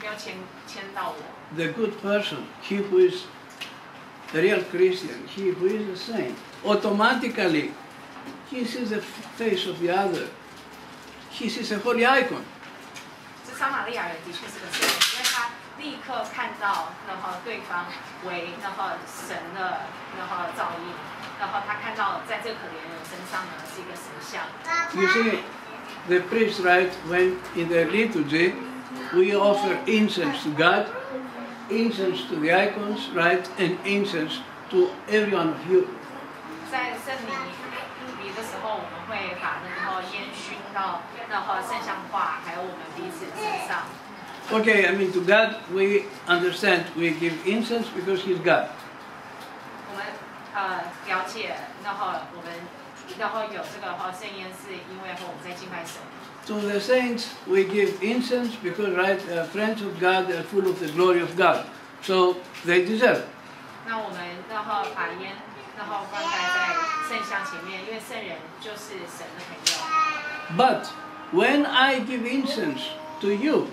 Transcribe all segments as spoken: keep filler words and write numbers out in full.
没有牵牵到我。 The good person, he who is a real Christian, he who is a saint, automatically he sees the face of the other. He sees a holy icon. 这撒玛利亚人的确是个圣人，因为他立刻看到，然后对方为然后神的然后造诣，然后他看到在这可怜人身上呢是一个神像。 You see, the priest, right, when in the liturgy we offer incense to God, incense to the icons, right, and incense to every one of you. 在圣礼礼的时候，我们会把然后烟熏到然后圣像画，还有我们彼此身上。 Okay, I mean to God we understand we give incense because He's God. 我们呃了解，然后我们然后有这个哈圣烟，是因为和我们在敬拜神。 To the saints we give incense because, right, uh, friends of God are full of the glory of God, so they deserve. 那我们然后把烟然后灌溉在圣像前面，因为圣人就是神的朋友。 But when I give incense to you,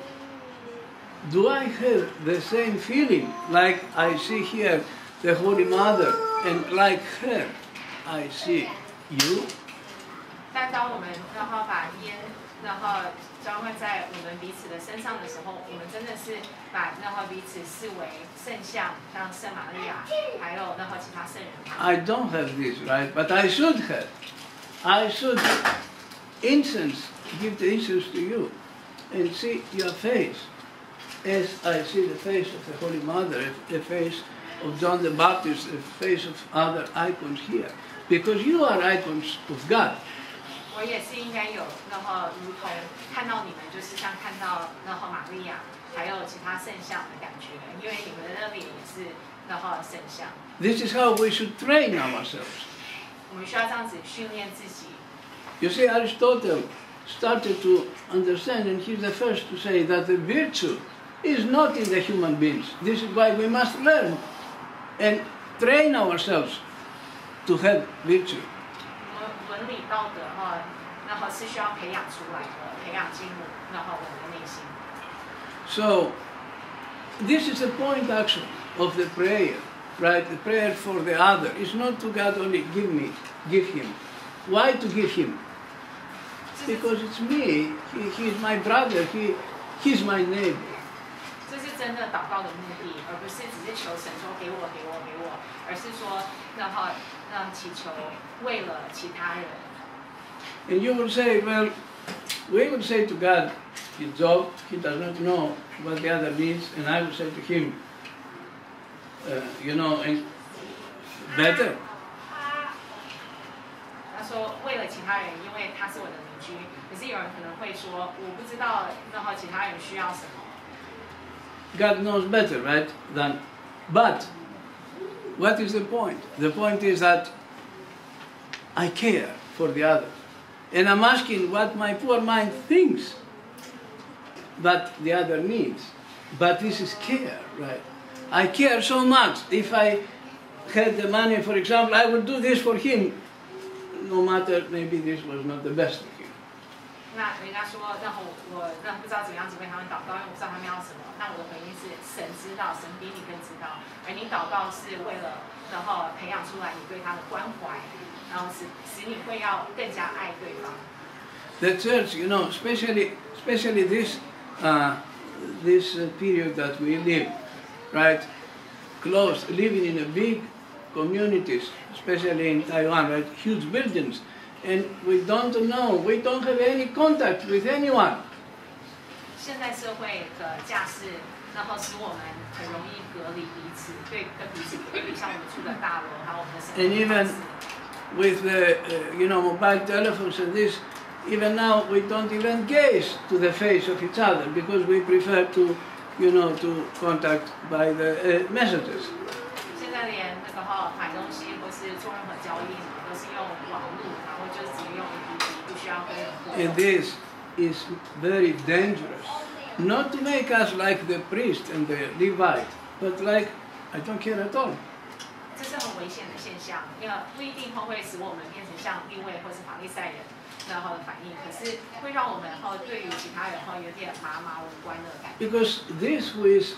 do I have the same feeling like I see here the Holy Mother and like her I see you? 但当我们然后把烟然后浇灌在我们彼此的身上的时候，我们真的是把然后彼此视为圣像，像圣玛利亚，还有然后其他圣人。 I don't have this, right? But I should have. I should incense, give the incense to you and see your face as I see the face of the Holy Mother, the face of John the Baptist, the face of other icons here. Because you are icons of God. 我也是应该有，然后如同看到你们，就是像看到然后玛利亚，还有其他圣像的感觉，因为你们的脸也是然后圣像。 This is how we should train ourselves. 我们需要这样子训练自己。 You see, Aristotle started to understand, and he's the first to say that the virtue is not in the human beings. This is why we must learn and train ourselves to have virtue. 伦理道德哈，然后是需要培养出来的，培养进入然后我们的内心。 So, this is the point actually of the prayer, right? The prayer for the other is not to God only give me, give him. Why to give him? Because it's me. He, he is my brother. He, he's my neighbor. 这是真的祷告的目的，而不是只是求神说给我给我给我，而是说然后让祈求为了其他人。 And you will say, well, we will say to God, his job, he does not know what the other needs, and I will say to him, uh, you know, and better. 他说为了其他人，因为他是我的邻居。可是有人可能会说，我不知道然后其他人需要什么。 God knows better, right? Than, but what is the point? The point is that I care for the others. And I'm asking what my poor mind thinks that the other needs. But this is care, right? I care so much. If I had the money, for example, I would do this for him, no matter maybe this was not the best for him. 那人家说，然后我那不知道怎么样子为他们祷告，因为我不知道他们要什么。那我的回应是，神知道，神比你更知道。而你祷告是为了，然后培养出来你对他的关怀，然后使使你会要更加爱对方。 The church, you know, especially especially this uh, this uh, period that we live, right? Close, living in a big communities, especially in Taiwan, right? Huge buildings. And we don't know, we don't have any contact with anyone. 现在社会的架势，然后使我们很容易隔离彼此，对跟彼此隔离，像我们住的大楼，还有我们的生活。 And even with the, uh, you know, mobile telephones and this, even now we don't even gaze to the face of each other because we prefer to, you know, to contact by the uh, messages. 现在连那个哈买东西或是做任何交易，都是用网络，然后就只用 A P P， 不需要跟人互动。 And this is very dangerous. Not to make us like the priest and the Levite, but like, I don't care at all. 这是很危险的现象，因为不一定会使我们变成像利未或是法利赛人， 然后的反应，可是会让我们然后对于其他人后有点麻麻无关的感觉。 Because this who is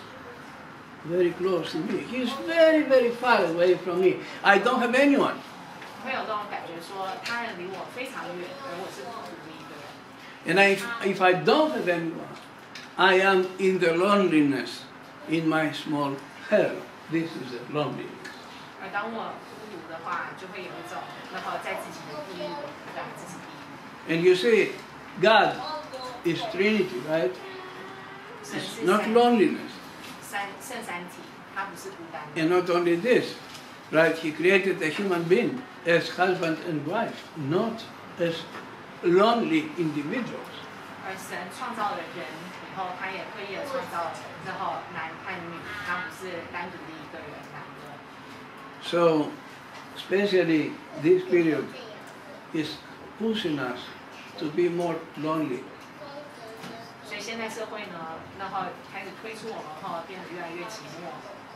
very close to me, he is very, very far away from me. I don't have anyone. 会有这种感觉说，他人离我非常远，而我是孤独的一个人。 And I, if, if I don't have anyone, I am in the loneliness in my small hell. This is the loneliness. 而当我孤独的话，就会有一种然后在自己的地狱，让自己地狱。 And you see, God is Trinity, right? 神 It's 是 not 三 loneliness. 三圣三体，它不是孤单的。 And not only this, right? He created a human being as husband and wife, not as lonely individuals. 而神创造了人以后，他也刻意的创造然后男和女，他不是单独的一个人男的。 So, especially this period is pushing us to be more lonely. 所以现在社会呢，然后开始推出我们后变得越来越寂寞。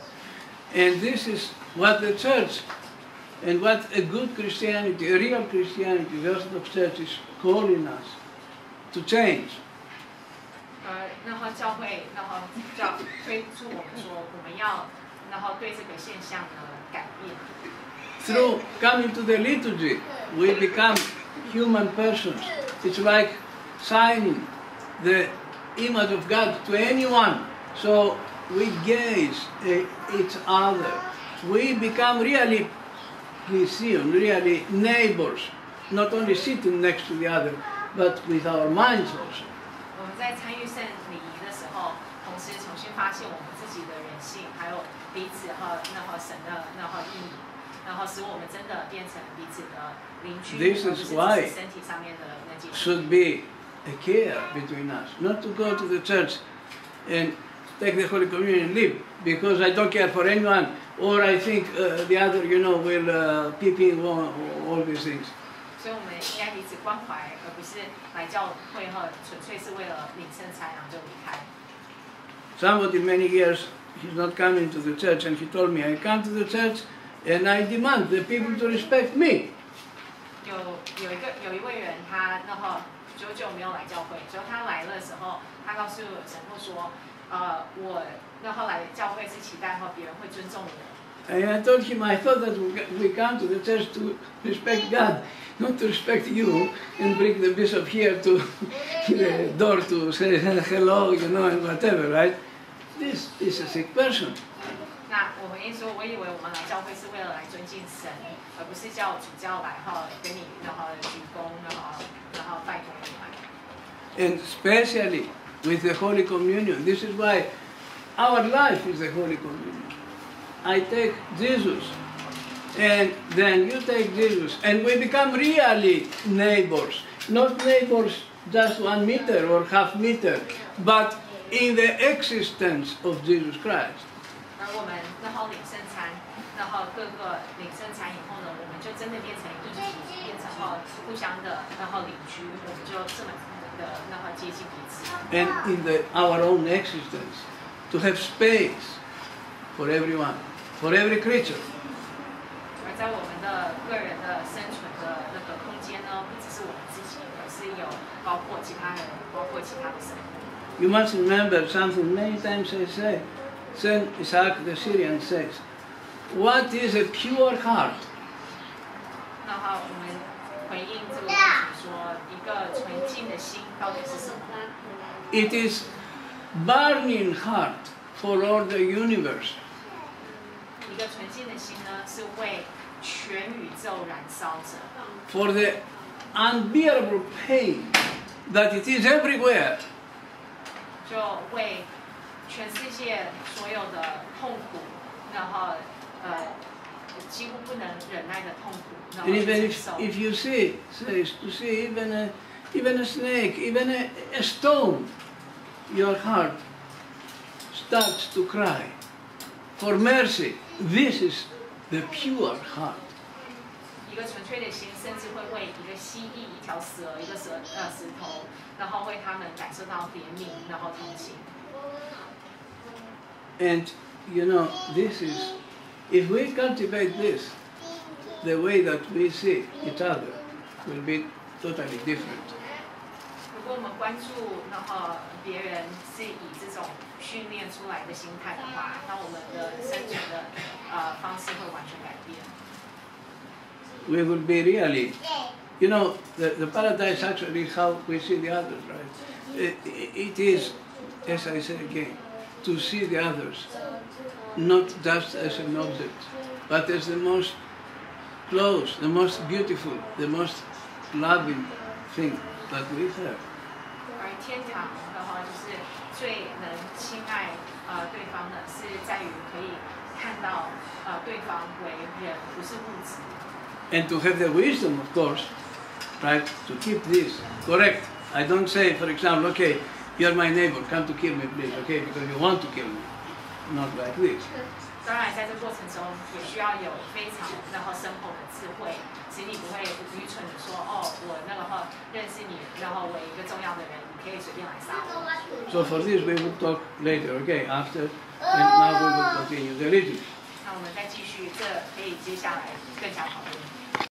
And this is what the church and what a good Christianity, a real Christianity, the Orthodox Church is calling us to change. 呃，然后教会，然后教推出我们说，我们要，然后对这个现象呢改变。 Through coming to the liturgy, we become human persons. It's like signing the image of God to anyone. So we gaze at each other. We become really Christian, really neighbors, not only sitting next to the other, but with our minds also. 我们在参与圣礼仪的时候，同时重新发现我们自己的人性，还有彼此和然后神的然后意义，然后使我们真的变成彼此的邻居， This 而不 is 是只 why 是身体上面的那几。 should be a care between us, not to go to the church and take the Holy Communion and leave, because I don't care for anyone, or I think uh, the other, you know, will uh, peep in all, all these things. 所以我们应该彼此关怀，而不是来教会后纯粹是为了领圣餐然后就离开。 Somebody many years, he's not coming to the church, and he told me, I come to the church and I demand the people to respect me. 有有一个有一位人，他然后久久没有来教会，之后他来的时候，他告诉神父说，呃，我然后来教会是期待后别人会尊重我。 And I told him, I thought that we come to the church to respect God, not to respect you and bring the bishop here to the door to say hello, you know, and whatever, right? This is a sick person. 那我回应说，我以为我们来教会是为了来尊敬神，而不是叫主教来哈跟你然后鞠躬，然后然后拜托你来。 And especially with the Holy Communion. This is why our life is the Holy Communion. I take Jesus, and then you take Jesus, and we become really neighbors. Not neighbors just one meter or half meter, but in the existence of Jesus Christ. 而我们然后领圣餐，然后各个领圣餐以后呢，我们就真的变成一体，变成后互相的然后邻居，我们就这么的然后接近彼此。 And in the, our own existence, to have space for everyone, for every creature. 而在我们的个人的生存的那个空间呢，不只是我们自己，而是有包括其他人，包括其他的生物。 You must remember something many times I say. Saint Isaac the Syrian says, what is a pure heart? 那好，我们回应这个问题说，一个纯净的心到底是什么？ It is burning heart for all the universe. 一个纯净的心呢，是为全宇宙燃烧着， For the unbearable pain that it is everywhere. 就为全世界所有的痛苦，然后呃几乎不能忍耐的痛苦，然后 And 去 even 承 if, 受。 if you see, says to see even a, even a snake, even a, a stone, your heart starts to cry for mercy. This is the pure heart. 一个纯粹的心，甚至会为一个蜥蜴、一条蛇、一个蛇呃石头，然后为他们感受到怜悯，然后同情。 And you know, this is, if we cultivate this, the way that we see each other will be totally different. 如果我们关注，然后别人是以这种训练出来的心态的话，那我们的生存的呃方式会完全改变。 We will be really, you know, the, the paradise actually is how we see the others, right? It, it is, as I say again, to see the others, not just as an object, but as the most close, the most beautiful, the most loving thing that we have. 而天堂的话，就是最能亲爱呃对方的，是在于可以看到呃对方为人，不是物质。 And to have the wisdom, of course, right, to keep this correct. I don't say, for example, okay, you're my neighbor, come to kill me, please, okay, because you want to kill me. Not like this. 当然，在这过程中也需要有非常然后深厚的智慧，使你不会愚蠢的说，哦，我那个话认识你，然后为一个重要的人，你可以随便来杀我。 So for this we will talk later, okay, after, and now we will continue the reading. 那我们再继续，这可以接下来更加讨论。